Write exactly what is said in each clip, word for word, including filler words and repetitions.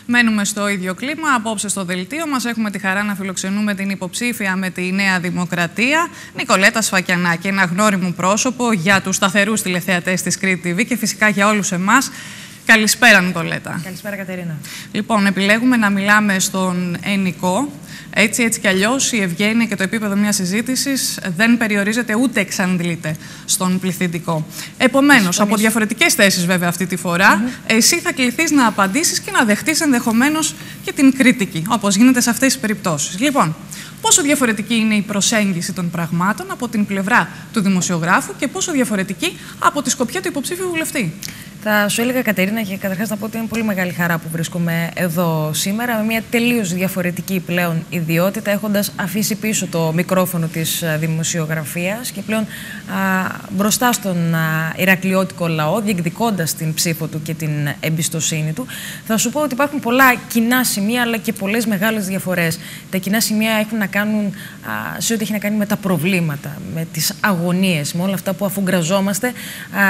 Μένουμε στο ίδιο κλίμα. Απόψε στο δελτίο μας έχουμε τη χαρά να φιλοξενούμε την υποψήφια με τη Νέα Δημοκρατία, Νικολέτα Σφακιανάκη. Ένα γνώριμο πρόσωπο για τους σταθερούς τηλεθεατές της Κρήτη τι βι και φυσικά για όλους εμάς. Καλησπέρα, Νικολέτα. Καλησπέρα, Κατερίνα. Λοιπόν, επιλέγουμε να μιλάμε στον ενικό. Έτσι, έτσι κι αλλιώς, η ευγένεια και το επίπεδο μιας συζήτησης δεν περιορίζεται ούτε εξαντλείται στον πληθυντικό. Επομένως, από διαφορετικές θέσεις, βέβαια, αυτή τη φορά, mm-hmm. εσύ θα κληθείς να απαντήσεις και να δεχτείς ενδεχομένως και την κριτική, όπως γίνεται σε αυτές τις περιπτώσεις. Λοιπόν, πόσο διαφορετική είναι η προσέγγιση των πραγμάτων από την πλευρά του δημοσιογράφου και πόσο διαφορετική από τη σκοπιά του υποψήφιου βουλευτή? Θα σου έλεγα, Κατερίνα, και καταρχάς να πω ότι είναι πολύ μεγάλη χαρά που βρίσκομαι εδώ σήμερα με μια τελείως διαφορετική πλέον ιδιότητα, έχοντας αφήσει πίσω το μικρόφωνο της δημοσιογραφίας και πλέον α, μπροστά στον α, ηρακλειώτικο λαό, διεκδικώντας την ψήφο του και την εμπιστοσύνη του. Θα σου πω ότι υπάρχουν πολλά κοινά σημεία, αλλά και πολλές μεγάλες διαφορές. Τα κοινά σημεία έχουν να κάνουν α, σε ό,τι έχει να κάνει με τα προβλήματα, με τις αγωνίες, με όλα αυτά που αφουγκραζόμαστε α,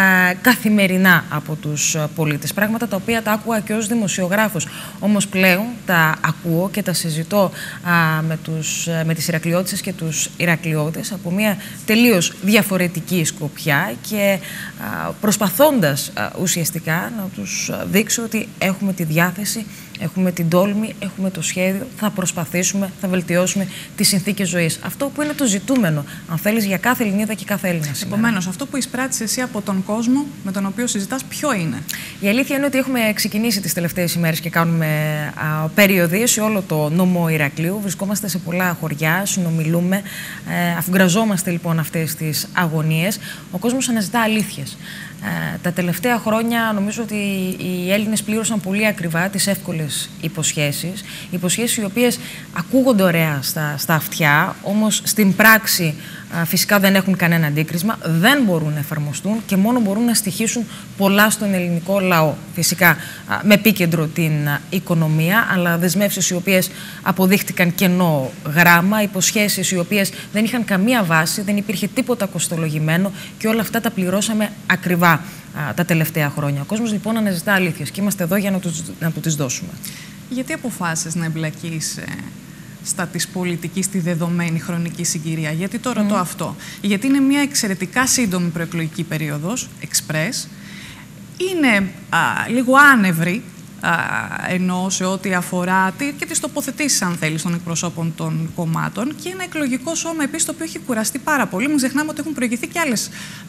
καθημερινά από τους πολίτες. Πράγματα τα οποία τα άκουγα και ως δημοσιογράφος. Όμως πλέον τα ακούω και τα συζητώ α, με, τους, με τις Ηρακλειώτισσες και τους Ηρακλειώτες από μια τελείως διαφορετική σκοπιά και α, προσπαθώντας α, ουσιαστικά να τους δείξω ότι έχουμε τη διάθεση, έχουμε την τόλμη, έχουμε το σχέδιο, θα προσπαθήσουμε, θα βελτιώσουμε τις συνθήκες ζωής. Αυτό που είναι το ζητούμενο, αν θέλεις, για κάθε Ελληνίδα και κάθε Έλληνα σήμερα. Επομένως, αυτό που εισπράττεις εσύ από τον κόσμο με τον οποίο συζητάς, ποιο είναι? Η αλήθεια είναι ότι έχουμε ξεκινήσει τις τελευταίες ημέρες και κάνουμε α, περιοδίες σε όλο το νομό Ηρακλείου. Βρισκόμαστε σε πολλά χωριά, συνομιλούμε, ε, αφουγκραζόμαστε λοιπόν αυτές τις αγωνίες. Ο κόσμος αναζητά αλήθειες. Ε, τα τελευταία χρόνια νομίζω ότι οι Έλληνες πλήρωσαν πολύ ακριβά τις εύκολες υποσχέσεις. Υποσχέσεις οι οποίες ακούγονται ωραία στα, στα αυτιά, όμως στην πράξη α, φυσικά δεν έχουν κανένα αντίκρισμα, δεν μπορούν να εφαρμοστούν και μόνο μπορούν να στοιχήσουν πολλά στον ελληνικό λαό. Φυσικά α, με επίκεντρο την α, οικονομία, αλλά δεσμεύσεις οι οποίες αποδείχτηκαν κενό γράμμα, υποσχέσεις οι οποίες δεν είχαν καμία βάση, δεν υπήρχε τίποτα κοστολογημένο και όλα αυτά τα πληρώσαμε ακριβά α, τα τελευταία χρόνια. Ο κόσμος λοιπόν αναζητά αλήθειες και είμαστε εδώ για να του να του τις δώσουμε. Γιατί αποφάσισες να εμπλακείς ε, στα της πολιτικής στη δεδομένη χρονική συγκυρία? Γιατί το ρωτώ mm. αυτό? Γιατί είναι μια εξαιρετικά σύντομη προεκλογική περίοδος, εξπρές, είναι α, λίγο άνευρη, α, ενώ σε ό,τι αφορά και τις τοποθετήσεις, αν θέλεις, των εκπροσώπων των κομμάτων, και ένα εκλογικό σώμα επίσης το οποίο έχει κουραστεί πάρα πολύ. Μην ξεχνάμε ότι έχουν προηγηθεί και άλλες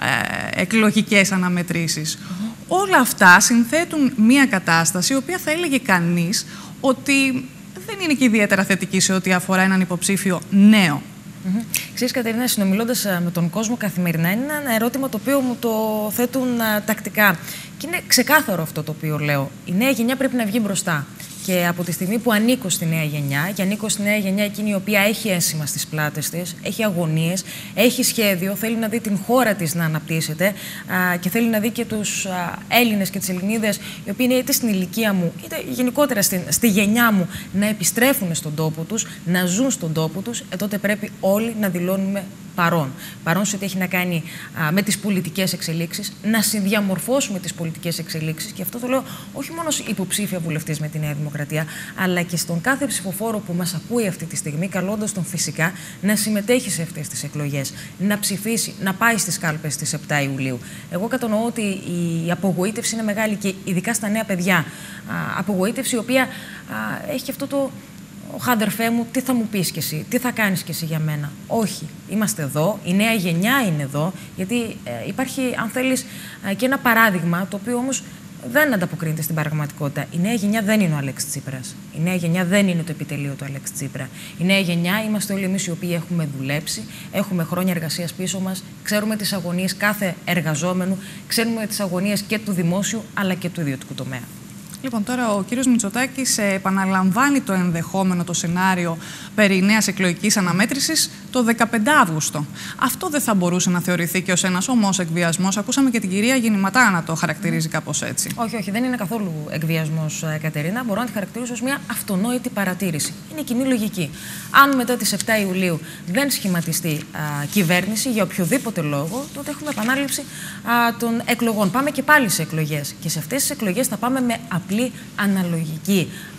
ε, εκλογικές αναμετρήσεις. Mm-hmm. Όλα αυτά συνθέτουν μια κατάσταση η οποία θα έλεγε κανείς ότι δεν είναι και ιδιαίτερα θετική σε ό,τι αφορά έναν υποψήφιο νέο. Mm-hmm. Ξέρεις, Κατερίνα, συνομιλώντας με τον κόσμο καθημερινά, είναι ένα ερώτημα το οποίο μου το θέτουν α, τακτικά. Και είναι ξεκάθαρο αυτό το οποίο λέω. Η νέα γενιά πρέπει να βγει μπροστά. Και από τη στιγμή που ανήκω στη νέα γενιά, και ανήκω στη νέα γενιά εκείνη η οποία έχει ένσημα στις πλάτες της, έχει αγωνίες, έχει σχέδιο, θέλει να δει την χώρα της να αναπτύσσεται α, και θέλει να δει και τους α, Έλληνες και τις Ελληνίδες, οι οποίοι είναι είτε στην ηλικία μου, είτε γενικότερα στη, στη γενιά μου, να επιστρέφουν στον τόπο τους, να ζουν στον τόπο τους, ε, τότε πρέπει όλοι να δηλώνουμε παρόν. Παρόν σε ό,τι έχει να κάνει α, με τις πολιτικές εξελίξεις, να συνδιαμορφώσουμε τις πολιτικές εξελίξεις, και αυτό το λέω όχι μόνο ως υποψήφια βουλευτής με τη Νέα Δημοκρατία, αλλά και στον κάθε ψηφοφόρο που μας ακούει αυτή τη στιγμή, καλώντας τον φυσικά να συμμετέχει σε αυτές τις εκλογές, να ψηφίσει, να πάει στις κάλπες της επτά Ιουλίου. Εγώ κατανοώ ότι η απογοήτευση είναι μεγάλη και ειδικά στα νέα παιδιά. Α, απογοήτευση η οποία α, έχει και αυτό το. «Οχ, αδερφέ μου, τι θα μου πεις κι εσύ, τι θα κάνεις κι εσύ για μένα?» Όχι, είμαστε εδώ, η νέα γενιά είναι εδώ, γιατί ε, υπάρχει, αν θέλεις, ε, και ένα παράδειγμα το οποίο όμως δεν ανταποκρίνεται στην πραγματικότητα. Η νέα γενιά δεν είναι ο Αλέξης Τσίπρας. Η νέα γενιά δεν είναι το επιτελείο του Αλέξη Τσίπρα. Η νέα γενιά είμαστε όλοι εμείς οι οποίοι έχουμε δουλέψει, έχουμε χρόνια εργασίας πίσω μας, ξέρουμε τις αγωνίες κάθε εργαζόμενου, ξέρουμε τις αγωνίες και του δημόσιου αλλά και του ιδιωτικού τομέα. Λοιπόν, τώρα ο κύριος Μητσοτάκης επαναλαμβάνει το ενδεχόμενο, το σενάριο περί νέας εκλογικής αναμέτρησης το δεκαπέντε Αυγούστου. Αυτό δεν θα μπορούσε να θεωρηθεί και ως ένας ομός εκβιασμός? Ακούσαμε και την κυρία Γεννηματά να το χαρακτηρίζει κάπως έτσι. Όχι, όχι, δεν είναι καθόλου εκβιασμός, Κατερίνα. Μπορώ να τη χαρακτηρίσω ως μια αυτονόητη παρατήρηση. Είναι κοινή λογική. Αν μετά τις επτά Ιουλίου δεν σχηματιστεί α, κυβέρνηση για οποιοδήποτε λόγο, τότε έχουμε επανάληψη α, των εκλογών. Πάμε και πάλι σε εκλογές. Και σε αυτές τις εκλογές θα πάμε με απλή αναλογική.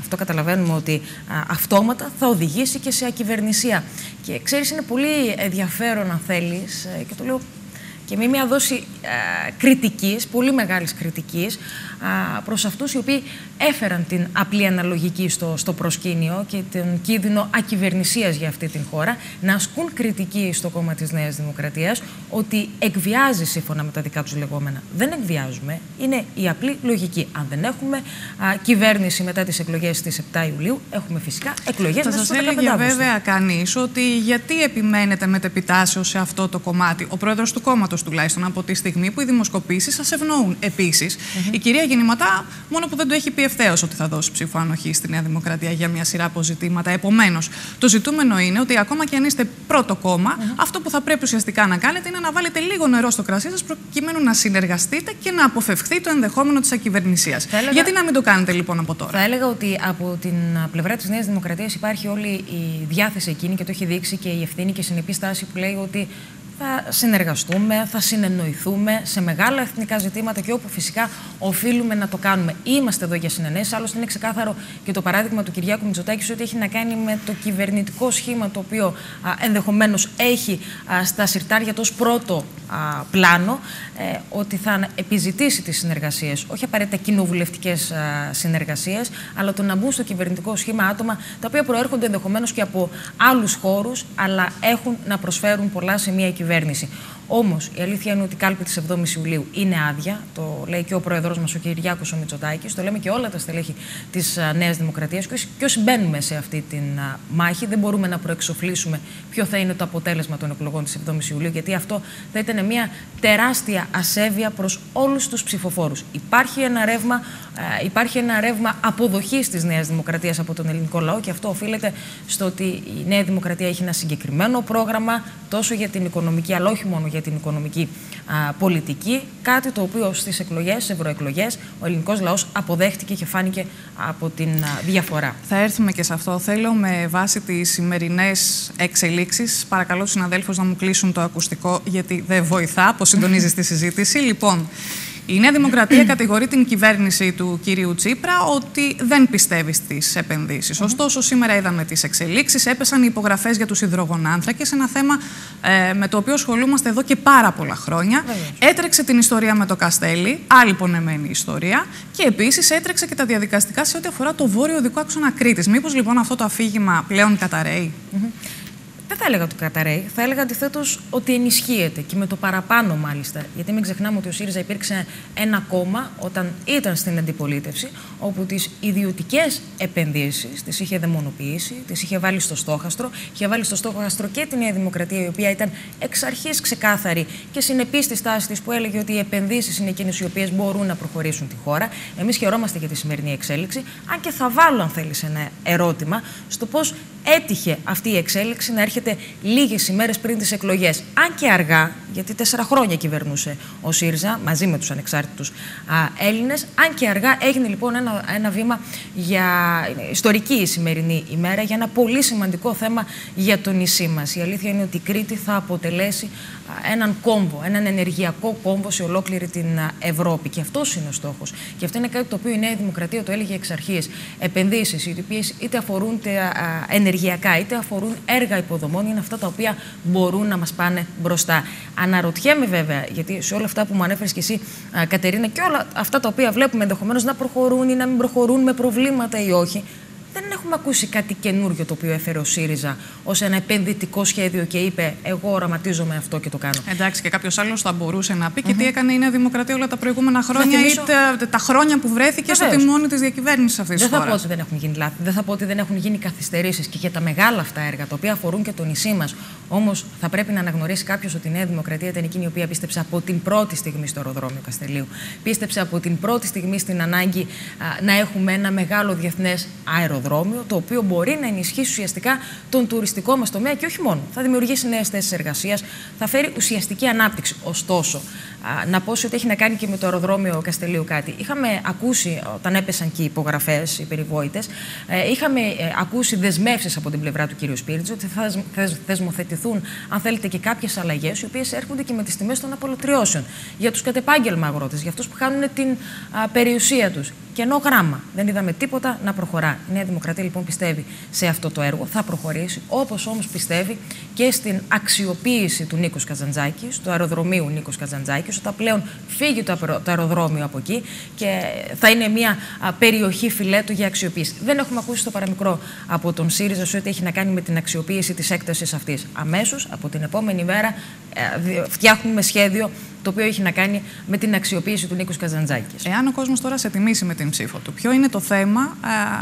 αυτό καταλαβαίνουμε ότι α, αυτόματα θα οδηγήσει και σε ακυβερνησία. Και ξέρεις, είναι πολύ ενδιαφέρον, αν θέλεις, και το λέω και με μια δόση α, κριτικής, πολύ μεγάλης κριτικής, α, προς αυτούς οι οποίοι έφεραν την απλή αναλογική στο, στο προσκήνιο και τον κίνδυνο ακυβερνησίας για αυτή την χώρα, να ασκούν κριτική στο κόμμα της Νέας Δημοκρατίας ότι εκβιάζει σύμφωνα με τα δικά τους λεγόμενα. Δεν εκβιάζουμε, είναι η απλή λογική. Αν δεν έχουμε α, κυβέρνηση μετά τις εκλογές στις επτά Ιουλίου, έχουμε φυσικά εκλογές μέσα στο δεκαπέντε Αυγούστου. Θα σας έλεγε βέβαια κανείς ότι γιατί επιμένετε μετεπιτάσεως σε αυτό το κομμάτι, ο πρόεδρος του κόμματος τουλάχιστον, από τη στιγμή που οι δημοσκοπήσεις σας ευνοούν. Επίσης, mm-hmm. η κυρία Γεννηματά, μόνο που δεν το έχει πει ευθέως ότι θα δώσει ψήφο ανοχή στη Νέα Δημοκρατία για μια σειρά από ζητήματα. Επομένως, το ζητούμενο είναι ότι ακόμα και αν είστε πρώτο κόμμα, mm-hmm. αυτό που θα πρέπει ουσιαστικά να κάνετε είναι να βάλετε λίγο νερό στο κρασί σας προκειμένου να συνεργαστείτε και να αποφευχθεί το ενδεχόμενο της ακυβερνησίας. Έλεγα... Γιατί να μην το κάνετε λοιπόν από τώρα? Θα έλεγα ότι από την πλευρά της Νέας Δημοκρατίας υπάρχει όλη η διάθεση εκείνη και το έχει δείξει και η ευθύνη και συνεπή στάση που λέει ότι θα συνεργαστούμε, θα συνεννοηθούμε σε μεγάλα εθνικά ζητήματα και όπου φυσικά οφείλουμε να το κάνουμε. Είμαστε εδώ για συνενέσεις. Άλλωστε, είναι ξεκάθαρο και το παράδειγμα του Κυριάκου Μητσοτάκη ότι έχει να κάνει με το κυβερνητικό σχήμα το οποίο ενδεχομένως έχει α, στα συρτάρια του ως πρώτο α, πλάνο, ε, ότι θα επιζητήσει τις συνεργασίες, όχι απαραίτητα κοινοβουλευτικές συνεργασίες, αλλά το να μπουν στο κυβερνητικό σχήμα άτομα τα οποία προέρχονται ενδεχομένως και από άλλους χώρους, αλλά έχουν να προσφέρουν πολλά σε μια κυβέρνηση. Κυβέρνηση. Όμως, η αλήθεια είναι ότι η κάλπη της εβδόμης Ιουλίου είναι άδεια. Το λέει και ο πρόεδρος μας, ο Κυριάκος ο Μητσοτάκης. Το λέμε και όλα τα στελέχη της uh, Νέας Δημοκρατίας. Και όσοι μπαίνουμε σε αυτή τη uh, μάχη, δεν μπορούμε να προεξοφλήσουμε ποιο θα είναι το αποτέλεσμα των εκλογών της εβδόμης Ιουλίου, γιατί αυτό θα ήταν μια τεράστια ασέβεια προς όλους τους ψηφοφόρους. Υπάρχει ένα ρεύμα, uh, υπάρχει ένα ρεύμα αποδοχής της Νέας Δημοκρατίας από τον ελληνικό λαό και αυτό οφείλεται στο ότι η Νέα Δημοκρατία έχει ένα συγκεκριμένο πρόγραμμα τόσο για την οικονομική, αλλά όχι μόνο για την οικονομική α, πολιτική, κάτι το οποίο στις εκλογές, στις ευρωεκλογές, ο ελληνικός λαός αποδέχτηκε και φάνηκε από την α, διαφορά. Θα έρθουμε και σε αυτό. Θέλω με βάση τις σημερινές εξελίξεις, παρακαλώ τους συναδέλφους να μου κλείσουν το ακουστικό, γιατί δεν βοηθά, αποσυντονίζει στη συζήτηση. Λοιπόν, η Νέα Δημοκρατία κατηγορεί την κυβέρνηση του κυρίου Τσίπρα ότι δεν πιστεύει στις επενδύσεις. Ωστόσο, σήμερα είδαμε τις εξελίξεις, έπεσαν οι υπογραφές για τους υδρογονάνθρακες, ένα θέμα ε, με το οποίο ασχολούμαστε εδώ και πάρα πολλά χρόνια. Έτρεξε την ιστορία με το Καστέλι, άλλη πονεμένη ιστορία, και επίσης έτρεξε και τα διαδικαστικά σε ό,τι αφορά το βόρειο οδικό άξονα Κρήτης. Μήπως λοιπόν αυτό το αφήγημα πλέον καταρρέει? Mm-hmm. Δεν θα έλεγα ότι καταρρέει, θα έλεγα αντιθέτως ότι ενισχύεται και με το παραπάνω μάλιστα. Γιατί μην ξεχνάμε ότι ο ΣΥΡΙΖΑ υπήρξε ένα κόμμα όταν ήταν στην αντιπολίτευση, όπου τις ιδιωτικές επενδύσεις τις είχε δαιμονοποιήσει, τις είχε βάλει στο στόχαστρο, είχε βάλει στο στόχαστρο και τη Νέα Δημοκρατία, η οποία ήταν εξ αρχής ξεκάθαρη και συνεπή στη στάση της που έλεγε ότι οι επενδύσεις είναι εκείνες οι οποίες μπορούν να προχωρήσουν τη χώρα. Εμείς χαιρόμαστε για τη σημερινή εξέλιξη, αν και θα βάλω, αν θέλεις, ένα ερώτημα στο πώς έτυχε αυτή η εξέλιξη να έρχεται λίγες ημέρες πριν τις εκλογές. Αν και αργά, γιατί τέσσερα χρόνια κυβερνούσε ο ΣΥΡΙΖΑ μαζί με τους ανεξάρτητους α, Έλληνες, αν και αργά έγινε λοιπόν ένα, ένα βήμα για ιστορική η σημερινή ημέρα, για ένα πολύ σημαντικό θέμα για το νησί μας. Η αλήθεια είναι ότι η Κρήτη θα αποτελέσει α, έναν κόμβο, έναν ενεργειακό κόμβο σε ολόκληρη την α, Ευρώπη. Και αυτός είναι ο στόχος. Και αυτό είναι κάτι το οποίο η Νέα Δημοκρατία το έλεγε εξ αρχής. Επενδύσεις, οι οποίες είτε αφορούν τα, α, ενεργειακά, είτε αφορούν έργα υποδομών, είναι αυτά τα οποία μπορούν να μας πάνε μπροστά. Αναρωτιέμαι βέβαια, γιατί σε όλα αυτά που μου ανέφερες και εσύ, α, Κατερίνα, και όλα αυτά τα οποία βλέπουμε ενδεχομένως να προχωρούν ή να μην προχωρούν με προβλήματα ή όχι, δεν έχουμε ακούσει κάτι καινούριο το οποίο έφερε ο ΣΥΡΙΖΑ ως ένα επενδυτικό σχέδιο και είπε: εγώ οραματίζομαι αυτό και το κάνω. Εντάξει, και κάποιος άλλος θα μπορούσε να πει mm-hmm. και τι έκανε η Νέα Δημοκρατία όλα τα προηγούμενα χρόνια θυμίσω... ή τα, τα χρόνια που βρέθηκε στο τιμόνι της διακυβέρνησης αυτής της χώρας. Δεν θα πω ότι δεν έχουν γίνει λάθη, δεν θα πω ότι δεν έχουν γίνει καθυστερήσεις και για τα μεγάλα αυτά έργα τα οποία αφορούν και το νησί μας. Όμως θα πρέπει να αναγνωρίσει κάποιος ότι η Νέα Δημοκρατία ήταν εκείνη η οποία πίστεψε από την πρώτη στιγμή στο αεροδρόμιο Καστελίου. Πίστεψε από την πρώτη στιγμή στην ανάγκη α, να έχουμε ένα μεγάλο διεθνές αεροδρόμιο, το οποίο μπορεί να ενισχύσει ουσιαστικά τον τουριστικό μας τομέα και όχι μόνο. Θα δημιουργήσει νέες θέσεις εργασίας, θα φέρει ουσιαστική ανάπτυξη. Ωστόσο, α, να πω ότι έχει να κάνει και με το αεροδρόμιο Καστελίου κάτι. Είχαμε ακούσει, όταν έπεσαν και οι υπογραφές, οι περιβόητες, ε, είχαμε ε, ακούσει δεσμεύσεις από την πλευρά του κ. Σπίριτζου ότι θα θεσ, θεσμοθετηθούν, αν θέλετε, και κάποιες αλλαγές, οι οποίες έρχονται και με τις τιμές των απολυτριώσεων. Για τους κατεπάγγελμα αγρότες, για αυτούς που χάνουν την α, περιουσία τους. κενό γράμμα. Δεν είδαμε τίποτα να προχωρά. Η Νέα Δημοκρατία λοιπόν πιστεύει σε αυτό το έργο, θα προχωρήσει, όπως όμως πιστεύει και στην αξιοποίηση του Νίκος Καζαντζάκης, του αεροδρομίου Νίκος Καζαντζάκης, όταν πλέον φύγει το αεροδρόμιο από εκεί και θα είναι μια περιοχή φιλέτου για αξιοποίηση. Δεν έχουμε ακούσει το παραμικρό από τον ΣΥΡΙΖΑ σε ό,τι έχει να κάνει με την αξιοποίηση της έκτασης αυτής. Αμέσως από την επόμενη μέρα φτιάχνουμε σχέδιο το οποίο έχει να κάνει με την αξιοποίηση του Νίκος Καζαντζάκης. Εάν ο κόσμος τώρα σε τιμήσει με την ψήφο του, ποιο είναι το θέμα α,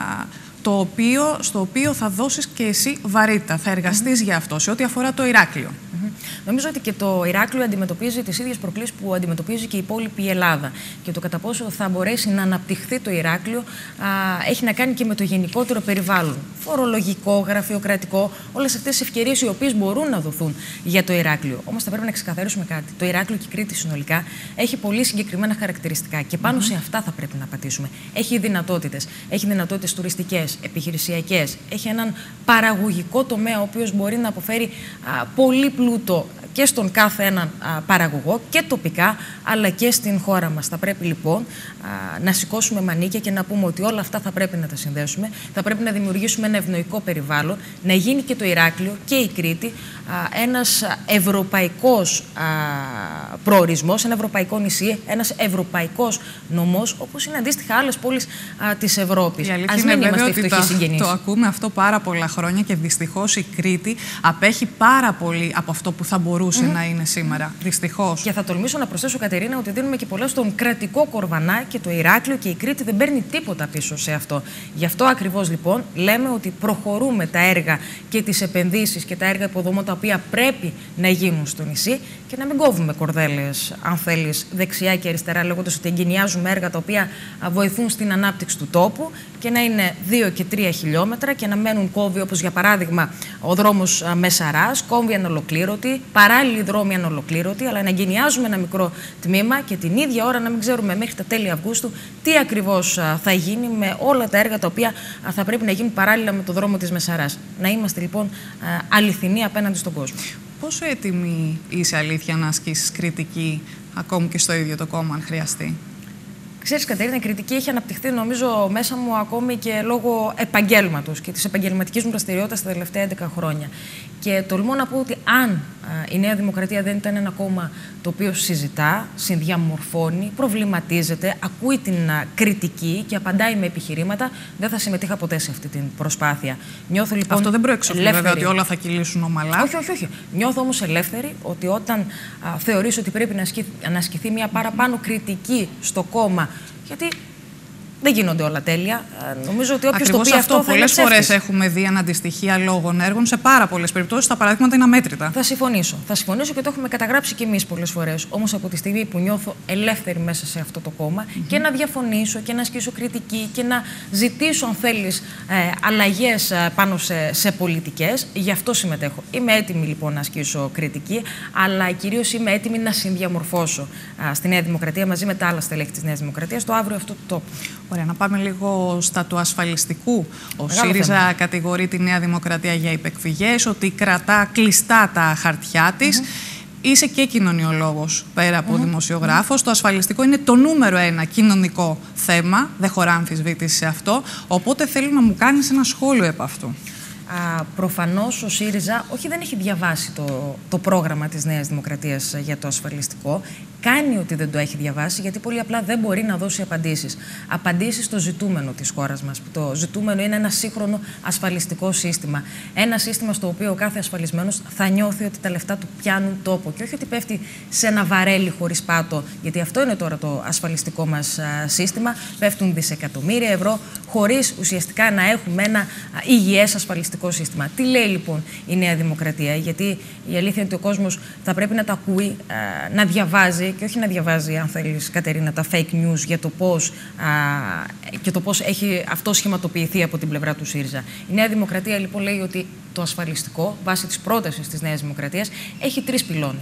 το οποίο, στο οποίο θα δώσεις και εσύ βαρύτητα, θα εργαστείς mm-hmm. για αυτό, σε ό,τι αφορά το Ηράκλειο? Mm-hmm. Νομίζω ότι και το Ηράκλειο αντιμετωπίζει τις ίδιες προκλήσεις που αντιμετωπίζει και η υπόλοιπη Ελλάδα. Και το κατά πόσο θα μπορέσει να αναπτυχθεί το Ηράκλειο α, έχει να κάνει και με το γενικότερο περιβάλλον. Φορολογικό, γραφειοκρατικό, όλες αυτές τις ευκαιρίες οι οποίες μπορούν να δοθούν για το Ηράκλειο. Όμως θα πρέπει να ξεκαθαρίσουμε κάτι. Το Ηράκλειο και η Κρήτη συνολικά έχει πολύ συγκεκριμένα χαρακτηριστικά και πάνω mm-hmm. σε αυτά θα πρέπει να πατήσουμε. Έχει δυνατότητες. Έχει δυνατότητες τουριστικές, επιχειρησιακές. Έχει έναν παραγωγικό τομέα ο οποίος μπορεί να αποφέρει α, πολύ πλούτο και στον κάθε έναν α, παραγωγό και τοπικά, αλλά και στην χώρα μας. Θα πρέπει λοιπόν α, να σηκώσουμε μανίκια και να πούμε ότι όλα αυτά θα πρέπει να τα συνδέσουμε. Θα πρέπει να δημιουργήσουμε ένα ευνοϊκό περιβάλλον, να γίνει και το Ηράκλειο και η Κρήτη α, ένας ευρωπαϊκός α, προορισμός, ένα ευρωπαϊκό νησί, ένας ευρωπαϊκός νομός, όπως είναι αντίστοιχα άλλες πόλεις α, της Ευρώπης. Ας μην είμαστε ευτυχείς συγγενείς. Το ακούμε αυτό πάρα πολλά χρόνια και δυστυχώς η Κρήτη απέχει πάρα πολύ από αυτό που θα μπορούσε mm-hmm. να είναι σήμερα. Δυστυχώς. Και θα τολμήσω να προσθέσω, Κατερίνα, ότι δίνουμε και πολλά στον κρατικό κορβανά και το Ηράκλειο και η Κρήτη δεν παίρνει τίποτα πίσω σε αυτό. Γι' αυτό ακριβώς λοιπόν λέμε ότι προχωρούμε τα έργα και τις επενδύσεις και τα έργα υποδομών τα οποία πρέπει να γίνουν στο νησί και να μην κόβουμε κορδέλες, αν θέλεις, δεξιά και αριστερά, λέγοντας ότι εγκαινιάζουμε έργα τα οποία βοηθούν στην ανάπτυξη του τόπου και να είναι δύο και τρία χιλιόμετρα και να μένουν κόβοι, όπως για παράδειγμα ο δρόμος Μεσαράς, κόμβοι ανολοκλήρωτοι, παράλληλοι δρόμοι ανολοκλήρωτοι, αλλά να εγκαινιάζουμε ένα μικρό τμήμα και την ίδια ώρα να μην ξέρουμε μέχρι τα τέλη Αυγούστου τι ακριβώς θα γίνει με όλα τα έργα τα οποία θα πρέπει να γίνουν παράλληλα με το δρόμο της Μεσαράς. Να είμαστε λοιπόν αληθινοί απέναντι στον κόσμο. Πόσο έτοιμη είσαι, αλήθεια, να ασκήσεις κριτική ακόμη και στο ίδιο το κόμμα, αν χρειαστεί? Ξέρεις, Κατερίνα, η κριτική έχει αναπτυχθεί νομίζω μέσα μου ακόμη και λόγω επαγγέλματος και της επαγγελματικής μου δραστηριότητας τα τελευταία έντεκα χρόνια. Και τολμώ να πω ότι αν α, η Νέα Δημοκρατία δεν ήταν ένα κόμμα το οποίο συζητά, συνδιαμορφώνει, προβληματίζεται, ακούει την α, κριτική και απαντάει με επιχειρήματα, δεν θα συμμετείχα ποτέ σε αυτή την προσπάθεια. Νιώθω λοιπόν. Αυτό δεν προεξοφλεί βέβαια ότι όλα θα κυλήσουν ομαλά. Όχι, όχι, όχι. Νιώθω όμως ελεύθερη ότι όταν α, θεωρείς ότι πρέπει να, ασκη, να ασκηθεί μια παραπάνω κριτική στο κόμμα. Γιατί δεν γίνονται όλα τέλεια. Νομίζω ότι όποιος το πει αυτό, αυτό πολλές φορές έχουμε δει αναντιστοιχεία λόγων έργων. Σε πάρα πολλές περιπτώσεις τα παραδείγματα είναι αμέτρητα. Θα συμφωνήσω. Θα συμφωνήσω και το έχουμε καταγράψει κι εμείς πολλές φορές. Όμως από τη στιγμή που νιώθω ελεύθερη μέσα σε αυτό το κόμμα mm-hmm. και να διαφωνήσω και να ασκήσω κριτική και να ζητήσω, αν θέλεις, ε, αλλαγές ε, πάνω σε, σε πολιτικές, γι' αυτό συμμετέχω. Είμαι έτοιμη λοιπόν να ασκήσω κριτική, αλλά κυρίως είμαι έτοιμη να συνδιαμορφώσω ε, στη Νέα Δημοκρατία μαζί με τα άλλα στελέχη της Νέας Δημοκρατίας το αύριο αυτού του τόπου. Ωραία, να πάμε λίγο στα του ασφαλιστικού. Ο Μεγάλο ΣΥΡΙΖΑ θέμα. κατηγορεί τη Νέα Δημοκρατία για υπεκφυγές, ότι κρατά κλειστά τα χαρτιά της. Mm-hmm. Είσαι και κοινωνιολόγος πέρα από mm-hmm. δημοσιογράφος. Mm-hmm. Το ασφαλιστικό είναι το νούμερο ένα κοινωνικό θέμα. Δεν χωρά αμφισβήτηση σε αυτό. Οπότε θέλω να μου κάνεις ένα σχόλιο επ' αυτού. Α, προφανώς ο ΣΥΡΙΖΑ όχι δεν έχει διαβάσει το, το πρόγραμμα της Νέας Δημοκρατίας για το ασφαλιστικό. Κάνει ότι δεν το έχει διαβάσει, γιατί πολύ απλά δεν μπορεί να δώσει απαντήσεις. Απαντήσεις στο ζητούμενο της χώρας μας. Το ζητούμενο είναι ένα σύγχρονο ασφαλιστικό σύστημα. Ένα σύστημα στο οποίο ο κάθε ασφαλισμένος θα νιώθει ότι τα λεφτά του πιάνουν τόπο και όχι ότι πέφτει σε ένα βαρέλι χωρίς πάτο. Γιατί αυτό είναι τώρα το ασφαλιστικό μας α, σύστημα. Πέφτουν δισεκατομμύρια ευρώ χωρίς ουσιαστικά να έχουμε ένα α, υγιές ασφαλιστικό σύστημα. Τι λέει λοιπόν η Νέα Δημοκρατία? Γιατί η αλήθεια είναι ότι ο κόσμος θα πρέπει να τα ακούει, α, να διαβάζει. Και όχι να διαβάζει, αν θέλεις, Κατερίνα, τα fake news για το πώς, α, και το πώς έχει αυτό σχηματοποιηθεί από την πλευρά του ΣΥΡΙΖΑ. Η Νέα Δημοκρατία λοιπόν λέει ότι το ασφαλιστικό, βάσει της πρότασης της Νέας Δημοκρατίας, έχει τρεις πυλώνες.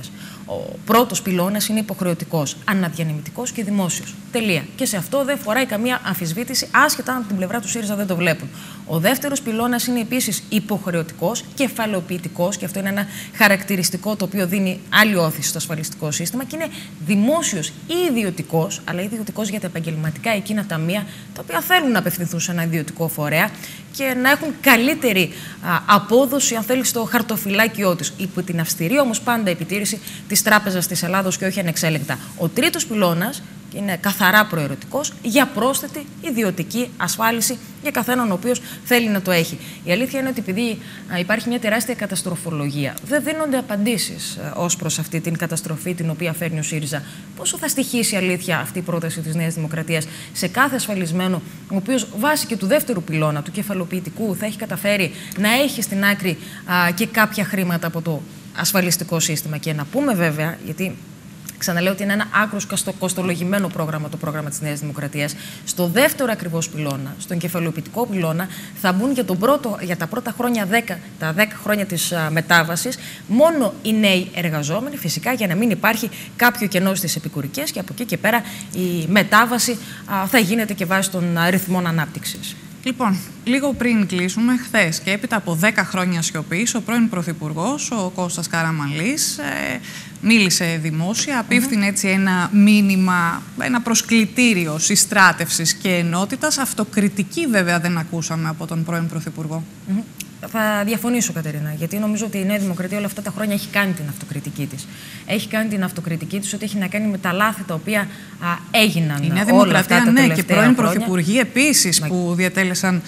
Ο πρώτος πυλώνας είναι υποχρεωτικός, αναδιανεμητικός και δημόσιος. Τελεία. Και σε αυτό δεν φοράει καμία αμφισβήτηση, άσχετα αν από την πλευρά του ΣΥΡΙΖΑ δεν το βλέπουν. Ο δεύτερος πυλώνας είναι επίσης υποχρεωτικός, κεφαλαιοποιητικός, και αυτό είναι ένα χαρακτηριστικό το οποίο δίνει άλλη όθηση στο ασφαλιστικό σύστημα, και είναι δημόσιος ή ιδιωτικός, αλλά ιδιωτικός για τα επαγγελματικά εκείνα ταμεία τα οποία θέλουν να απευθυνθούν σε ένα ιδιωτικό φορέα και να έχουν καλύτερη α, απόδοση, αν θέλει, στο χαρτοφυλάκιό τους, υπό την αυστηρή όμως πάντα επιτήρηση της Τράπεζας της Ελλάδος και όχι ανεξέλεγκτα. Ο τρίτος πυλώνας είναι καθαρά προαιρετικός για πρόσθετη ιδιωτική ασφάλιση για καθέναν ο οποίος θέλει να το έχει. Η αλήθεια είναι ότι επειδή α, υπάρχει μια τεράστια καταστροφολογία, δεν δίνονται απαντήσεις ως προς αυτή την καταστροφή την οποία φέρνει ο ΣΥΡΙΖΑ. Πόσο θα στοιχήσει αλήθεια αυτή η πρόταση της Νέας Δημοκρατίας σε κάθε ασφαλισμένο, ο οποίος βάσει και του δεύτερου πυλώνα, του κεφαλοποιητικού, θα έχει καταφέρει να έχει στην άκρη α, και κάποια χρήματα από το ασφαλιστικό σύστημα. Και να πούμε βέβαια, γιατί ξαναλέω ότι είναι ένα άκρως κοστολογημένο πρόγραμμα το πρόγραμμα της Νέας Δημοκρατίας. Στο δεύτερο ακριβώς πυλώνα, στον κεφαλαιοποιητικό πυλώνα, θα μπουν για, τον πρώτο, για τα πρώτα χρόνια, δέκα, τα δέκα χρόνια της α, μετάβασης, μόνο οι νέοι εργαζόμενοι, φυσικά για να μην υπάρχει κάποιο κενό στις επικουρικές, και από εκεί και πέρα η μετάβαση α, θα γίνεται και βάσει των ρυθμών ανάπτυξης. Λοιπόν, λίγο πριν κλείσουμε, χθες και έπειτα από δέκα χρόνια σιωπής, ο πρώην Πρωθυπουργός, ο Κώστας Καραμανλής, ε, μίλησε δημόσια, απίφθινε έτσι ένα μήνυμα, ένα προσκλητήριο συστράτευσης και ενότητας. Αυτοκριτική βέβαια δεν ακούσαμε από τον πρώην Πρωθυπουργό. Mm-hmm. Θα διαφωνήσω, Κατερίνα, γιατί νομίζω ότι η Νέα Δημοκρατία όλα αυτά τα χρόνια έχει κάνει την αυτοκριτική της. Έχει κάνει την αυτοκριτική της ότι έχει να κάνει με τα λάθη τα οποία α, έγιναν. Η Νέα όλα αυτά Δημοκρατία, τα ναι, και πρώην χρόνια. Πρωθυπουργοί επίσης, που διατέλεσαν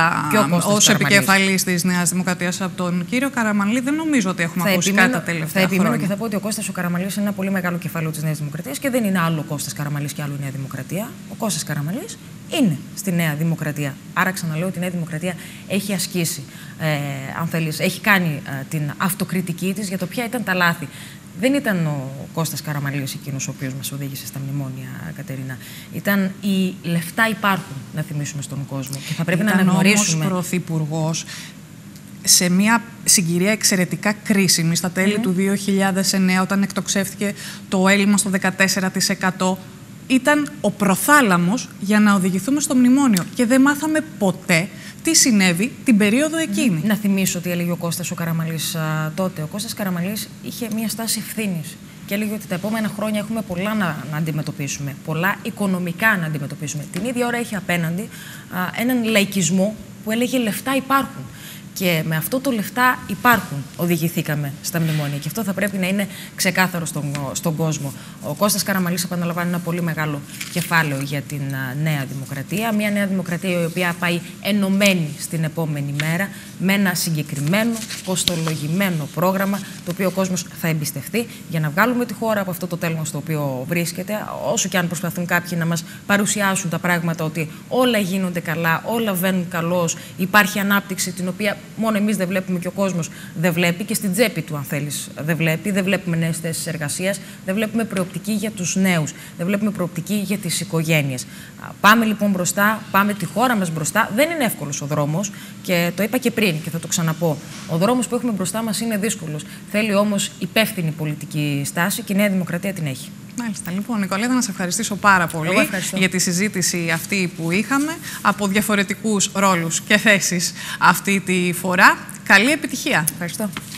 ως επικεφαλής της Νέας Δημοκρατίας από τον κύριο Καραμανλή. Δεν νομίζω ότι έχουμε θα ακούσει επιμείνω, κάτι τα τελευταία θα επιμείνω χρόνια. Και θα πω ότι ο Κώστας ο Καραμανλής είναι ένα πολύ μεγάλο κεφάλαιο της Νέας Δημοκρατίας και δεν είναι άλλο ο Κώστας Καραμανλής και άλλο η Νέα Δημοκρατία. Ο Κώστας Καραμανλής είναι στη Νέα Δημοκρατία. Άρα ξαναλέω ότι η Νέα Δημοκρατία έχει ασκήσει, ε, αν θέλεις, έχει κάνει ε, την αυτοκριτική της για το ποια ήταν τα λάθη. Δεν ήταν ο Κώστας Καραμανλής εκείνος ο οποίος μας οδήγησε στα μνημόνια, Κατερίνα. Ήταν οι λεφτά υπάρχουν, να θυμίσουμε στον κόσμο. Και θα πρέπει ήταν να αναγνωρίσουμε. Ήταν όμως πρωθυπουργός σε μια συγκυρία εξαιρετικά κρίσιμη στα τέλη mm. του δύο χιλιάδες εννέα, όταν εκτοξεύτηκε το έλλειμμα στο δεκατέσσερα τοις εκατό. Ήταν ο προθάλαμος για να οδηγηθούμε στο μνημόνιο. Και δεν μάθαμε ποτέ τι συνέβη την περίοδο εκείνη. Να θυμίσω τι έλεγε ο Κώστας ο Καραμανλής α, τότε. Ο Κώστας Καραμανλής είχε μια στάση ευθύνης και έλεγε ότι τα επόμενα χρόνια έχουμε πολλά να, να αντιμετωπίσουμε, πολλά οικονομικά να αντιμετωπίσουμε. Την ίδια ώρα είχε απέναντι α, έναν λαϊκισμό που έλεγε λεφτά υπάρχουν. Και με αυτό το λεφτά υπάρχουν, οδηγηθήκαμε στα μνημόνια. Και αυτό θα πρέπει να είναι ξεκάθαρο στον, στον κόσμο. Ο Κώστας Καραμανλής, επαναλαμβάνει, ένα πολύ μεγάλο κεφάλαιο για την α, Νέα Δημοκρατία. Μια Νέα Δημοκρατία η οποία πάει ενωμένη στην επόμενη μέρα με ένα συγκεκριμένο, κοστολογημένο πρόγραμμα το οποίο ο κόσμος θα εμπιστευτεί για να βγάλουμε τη χώρα από αυτό το τέλμα στο οποίο βρίσκεται. Όσο και αν προσπαθούν κάποιοι να μας παρουσιάσουν τα πράγματα ότι όλα γίνονται καλά, όλα βαίνουν καλώς, υπάρχει ανάπτυξη την οποία μόνο εμείς δεν βλέπουμε και ο κόσμος δεν βλέπει, και στην τσέπη του, αν θέλεις, δεν βλέπει. Δεν βλέπουμε νέες θέσεις εργασίας, δεν βλέπουμε προοπτική για τους νέους, δεν βλέπουμε προοπτική για τις οικογένειες. Πάμε λοιπόν μπροστά, πάμε τη χώρα μας μπροστά. Δεν είναι εύκολος ο δρόμος και το είπα και πριν και θα το ξαναπώ. Ο δρόμος που έχουμε μπροστά μας είναι δύσκολος. Θέλει όμως υπεύθυνη πολιτική στάση και η Νέα Δημοκρατία την έχει. Μάλιστα. Λοιπόν, Νικολέτα, να σε ευχαριστήσω πάρα πολύ για τη συζήτηση αυτή που είχαμε από διαφορετικούς ρόλους και θέσεις αυτή τη φορά. Καλή επιτυχία. Ευχαριστώ.